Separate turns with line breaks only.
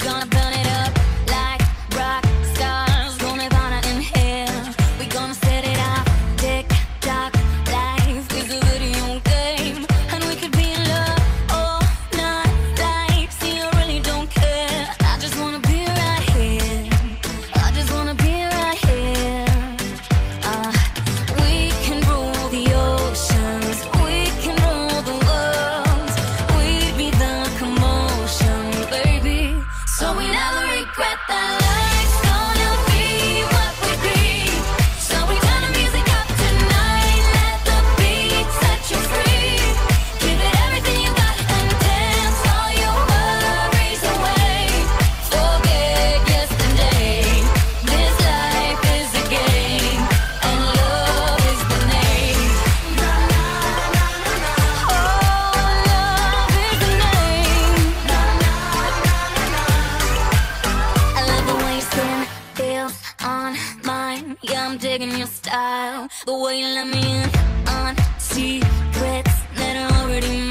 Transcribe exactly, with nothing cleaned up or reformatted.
gonna burn it up like rock stars. Gonna burn it in here. We gonna set it off. Tick tock, life is a video game, and we could be in love all night. Like, see, I really don't care. I just wanna be right here. I just wanna be right here. Uh, we can rule the oceans. We can rule the world. We'd be the commotion, baby. So we never regret that. Life's gonna be what we be. So we turn the music up tonight. Let the beat set you free. Give it everything you got and dance all your worries away. Forget yesterday. This life is a game, and love is the name. Oh, love is the name. I love the way you spin, feel on mine. Yeah, I'm digging your style. The way you let me in on secrets that are already mine.